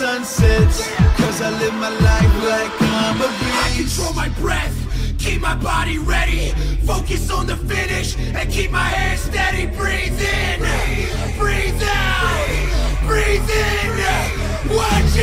sunsets, cause I live my life like I'm a beast. I control my breath, keep my body ready, focus on the finish, and keep my head steady. Breathe in, breathe out, breathe in. Watch